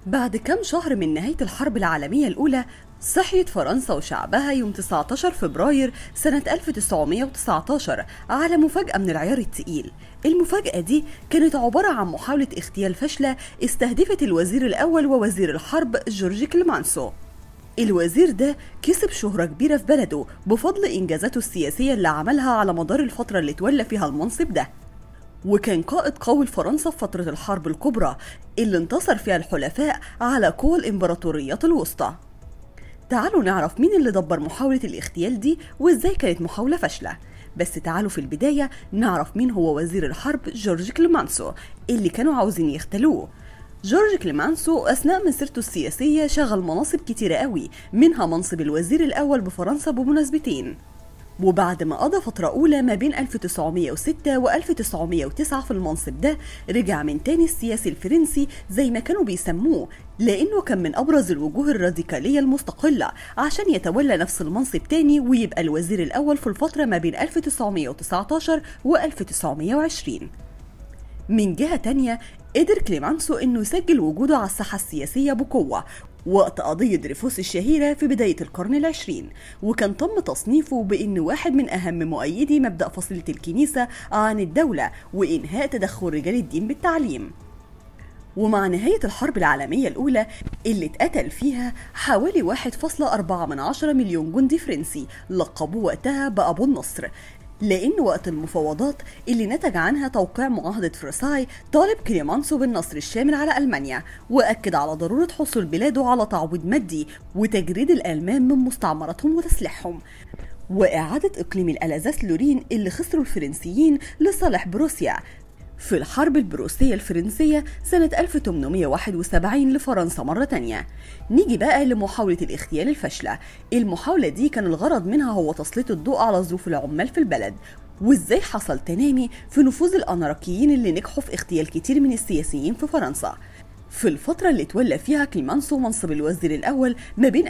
بعد كام شهر من نهاية الحرب العالمية الأولى، صحيت فرنسا وشعبها يوم 19 فبراير سنة 1919 على مفاجأة من العيار التقيل. المفاجأة دي كانت عبارة عن محاولة اغتيال فاشلة استهدفت الوزير الأول ووزير الحرب جورج كليمانسو. الوزير ده كسب شهرة كبيرة في بلده بفضل إنجازاته السياسية اللي عملها على مدار الفترة اللي تولى فيها المنصب ده، وكان قائد قوي لفرنسا في فترة الحرب الكبرى اللي انتصر فيها الحلفاء على قوى الإمبراطوريات الوسطى. تعالوا نعرف مين اللي دبر محاولة الاغتيال دي وإزاي كانت محاولة فاشلة. بس تعالوا في البداية نعرف مين هو وزير الحرب جورج كليمانسو اللي كانوا عاوزين يغتالوه. جورج كليمانسو أثناء مسيرته السياسية شغل مناصب كتيرة قوي، منها منصب الوزير الأول بفرنسا بمناسبتين. وبعد ما قضى فترة أولى ما بين 1906 و 1909 في المنصب ده، رجع من تاني السياسي الفرنسي زي ما كانوا بيسموه، لأنه كان من أبرز الوجوه الراديكالية المستقلة عشان يتولى نفس المنصب تاني ويبقى الوزير الأول في الفترة ما بين 1919 و 1920. من جهة تانية قدر كليمانسو انه يسجل وجوده على الساحة السياسية بقوة وقت قضية دريفوس الشهيرة في بداية القرن العشرين، وكان تم تصنيفه بأنه واحد من أهم مؤيدي مبدأ فصيلة الكنيسة عن الدولة وإنهاء تدخل رجال الدين بالتعليم. ومع نهاية الحرب العالمية الأولى اللي اتقتل فيها حوالي 1.4 مليون جندي فرنسي لقبوه وقتها بأبو النصر، لأن وقت المفاوضات اللي نتج عنها توقيع معاهدة فرساي طالب كليمانسو بالنصر الشامل على ألمانيا، وأكد على ضرورة حصول بلاده على تعويض مادي وتجريد الألمان من مستعمراتهم وتسليحهم، وإعادة إقليم الألازاس لورين اللي خسروا الفرنسيين لصالح بروسيا في الحرب البروسية الفرنسية سنة 1871 لفرنسا مرة تانية. نيجي بقى لمحاولة الاغتيال الفاشلة. المحاولة دي كان الغرض منها هو تسليط الضوء على ظروف العمال في البلد، وازاي حصل تنامي في نفوذ الأناركيين اللي نجحوا في اغتيال كتير من السياسيين في فرنسا. في الفترة اللي تولى فيها كليمانسو منصب الوزير الأول ما بين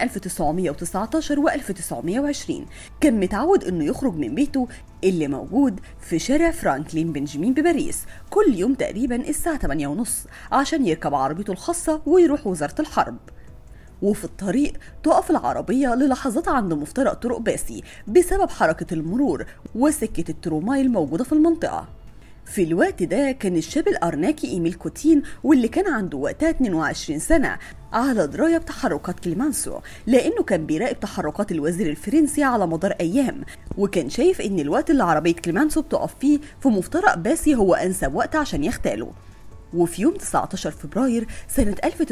1919 و 1920 كان متعود إنه يخرج من بيته اللي موجود في شارع فرانكلين بنجامين بباريس كل يوم تقريبا الساعة 8:30 عشان يركب عربيته الخاصة ويروح وزارة الحرب. وفي الطريق تقف العربية للحظات عند مفترق طرق باسي بسبب حركة المرور وسكة التروماي الموجودة في المنطقة. في الوقت ده كان الشاب الأرناكي إيميل كوتين واللي كان عنده وقتها 22 سنة على دراية بتحركات كليمانسو، لأنه كان بيراقب تحركات الوزير الفرنسي على مدار أيام، وكان شايف إن الوقت اللي عربية كليمانسو بتقف فيه في مفترق باسي هو أنسب وقت عشان يغتاله. وفي يوم 19 فبراير سنة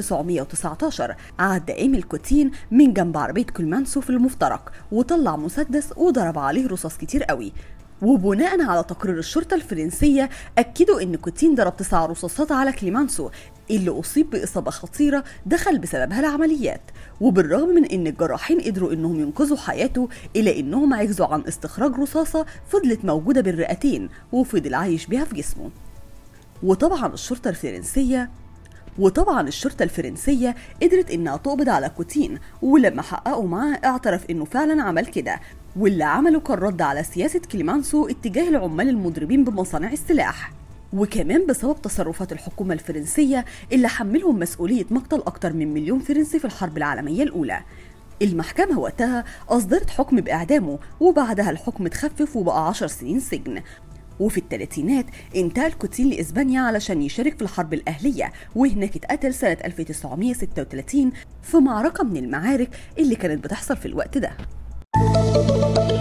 1919 عدى إيميل كوتين من جنب عربية كليمانسو في المفترق وطلع مسدس وضرب عليه رصاص كتير قوي. وبناء على تقرير الشرطة الفرنسية أكدوا إن كوتين ضرب 9 رصاصات على كليمانسو اللي أصيب بإصابة خطيرة دخل بسببها العمليات. وبالرغم من إن الجراحين قدروا إنهم ينقذوا حياته إلا إنهم عجزوا عن استخراج رصاصة فضلت موجودة بالرئتين وفضل عايش بيها في جسمه. وطبعا الشرطة الفرنسية قدرت إنها تقبض على كوتين، ولما حققوا معاه اعترف إنه فعلا عمل كده، واللي عمله كان رد على سياسة كليمانسو اتجاه العمال المضربين بمصانع السلاح، وكمان بسبب تصرفات الحكومة الفرنسية اللي حملهم مسؤولية مقتل أكتر من مليون فرنسي في الحرب العالمية الأولى. المحكمة وقتها أصدرت حكم بإعدامه، وبعدها الحكم اتخفف وبقى 10 سنين سجن. وفي الثلاثينات انتقل كوتين لإسبانيا علشان يشارك في الحرب الأهلية، وهناك اتقتل سنة 1936 في معركة من المعارك اللي كانت بتحصل في الوقت ده.